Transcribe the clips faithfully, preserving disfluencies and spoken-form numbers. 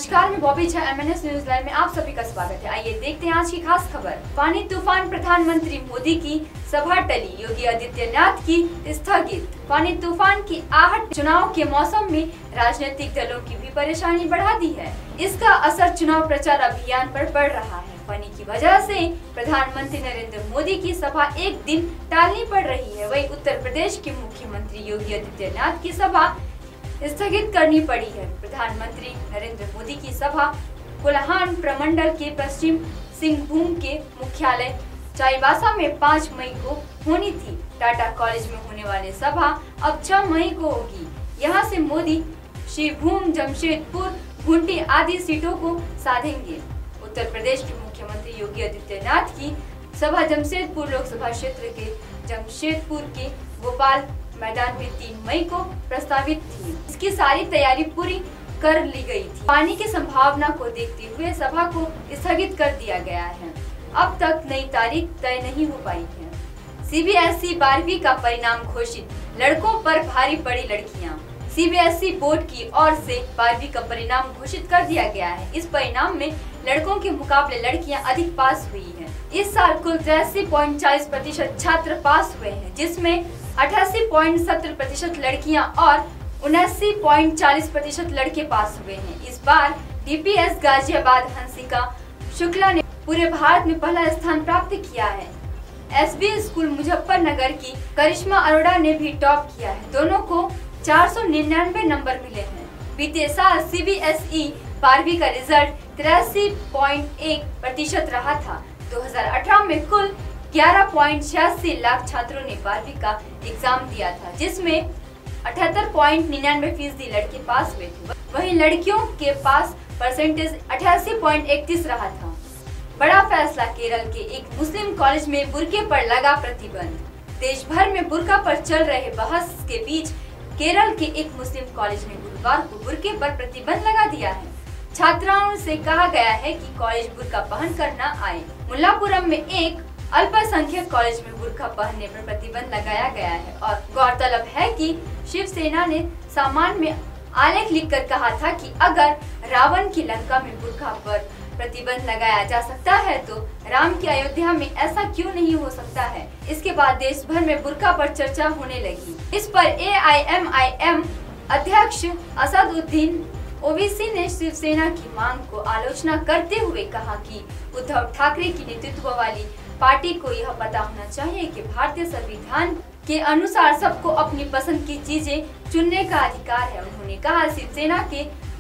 नमस्कार, मैं Bobby Jha M N S news live में आप सभी का स्वागत है। आइए देखते हैं आज की खास खबर। फानी तूफान, प्रधानमंत्री मोदी की सभा टली, योगी आदित्यनाथ की स्थगित। फानी तूफान की आहट चुनाव के मौसम में राजनीतिक दलों की भी परेशानी बढ़ा दी है। इसका असर चुनाव प्रचार अभियान पर पड़ रहा है। फानी की वजह से प्रधानमंत्री नरेंद्र मोदी की सभा एक दिन टालनी पड़ रही है। वहीं उत्तर प्रदेश के मुख्यमंत्री योगी आदित्यनाथ की सभा स्थगित करनी पड़ी है। प्रधानमंत्री नरेंद्र मोदी की सभा कोल्हान प्रमंडल के पश्चिम सिंहभूम के मुख्यालय चाईबासा में पाँच मई को होनी थी। टाटा कॉलेज में होने वाली सभा अब छह मई को होगी। यहां से मोदी श्रीभूम, जमशेदपुर, खूंटी आदि सीटों को साधेंगे। उत्तर प्रदेश के मुख्यमंत्री योगी आदित्यनाथ की सभा जमशेदपुर लोकसभा क्षेत्र के जमशेदपुर के गोपाल मैदान में तीन मई को प्रस्तावित थी। इसकी सारी तैयारी पूरी कर ली गई थी। पानी की संभावना को देखते हुए सभा को स्थगित कर दिया गया है। अब तक नई तारीख तय नहीं हो पाई है। सी बी एस ई बारहवीं का परिणाम घोषित, लड़कों पर भारी पड़ी लड़कियां। C B S E board की ओर से बारहवीं का परिणाम घोषित कर दिया गया है। इस परिणाम में लड़कों के मुकाबले लड़कियां अधिक पास हुई हैं। इस साल कुल तिरासी पॉइंट चालीस प्रतिशत छात्र पास हुए हैं, जिसमें अठासी पॉइंट सत्तर प्रतिशत लड़कियां और उनासी पॉइंट चालीस प्रतिशत लड़के पास हुए हैं। इस बार D P S Ghaziabad Hansika Shukla ने पूरे भारत में पहला स्थान प्राप्त किया है। एस बी स्कूल मुजफ्फरनगर की करिश्मा अरोड़ा ने भी टॉप किया है। दोनों को चार सौ निन्यानवे नंबर मिले हैं। बीते साल सी बी एस ई बारहवीं का रिजल्ट तिरासी पॉइंट एक प्रतिशत रहा था। दो हजार अठारह में कुल ग्यारह पॉइंट छियासी लाख छात्रों ने बारहवीं का एग्जाम दिया था, जिसमें अठहत्तर पॉइंट निन्यानवे फीसदी लड़के पास हुए थे। वहीं लड़कियों के पास परसेंटेज अठासी पॉइंट इकतीस रहा था। बड़ा फैसला, केरल के एक मुस्लिम कॉलेज में बुर्के पर लगा प्रतिबंध। देश भर में बुर्का पर चल रहे बहस के बीच केरल के एक मुस्लिम कॉलेज ने गुरुवार को बुर्के पर प्रतिबंध लगा दिया है। छात्राओं से कहा गया है कि कॉलेज बुर्का पहन कर न आए। मुल्लापुरम में एक अल्पसंख्यक कॉलेज में बुर्का पहनने पर प्रतिबंध लगाया गया है और गौरतलब है कि शिवसेना ने सामान में आलेख लिखकर कहा था कि अगर रावण की लंका में बुर्का पर प्रतिबंध लगाया जा सकता है तो राम की अयोध्या में ऐसा क्यों नहीं हो सकता है। इसके बाद देश भर में बुर्का पर चर्चा होने लगी। इस पर ए आई एम आई एम अध्यक्ष असदुद्दीन ओवैसी ने शिवसेना की मांग को आलोचना करते हुए कहा कि उद्धव ठाकरे की नेतृत्व वाली पार्टी को यह पता होना चाहिए कि भारतीय संविधान के अनुसार सबको अपनी पसंद की चीजें चुनने का अधिकार है। उन्होंने कहा, शिवसेना के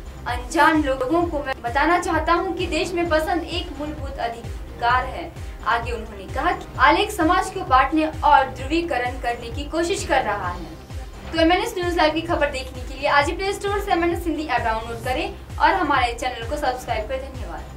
अनजान लोगों को मैं बताना चाहता हूं कि देश में पसंद एक मूलभूत अधिकार है। आगे उन्होंने कहा कि आलेख समाज को बांटने और ध्रुवीकरण करने की कोशिश कर रहा है। तो M N S news live की खबर देखने के लिए आज ही प्ले स्टोर से M N S Hindi app download करें और हमारे चैनल को सब्सक्राइब करें। धन्यवाद।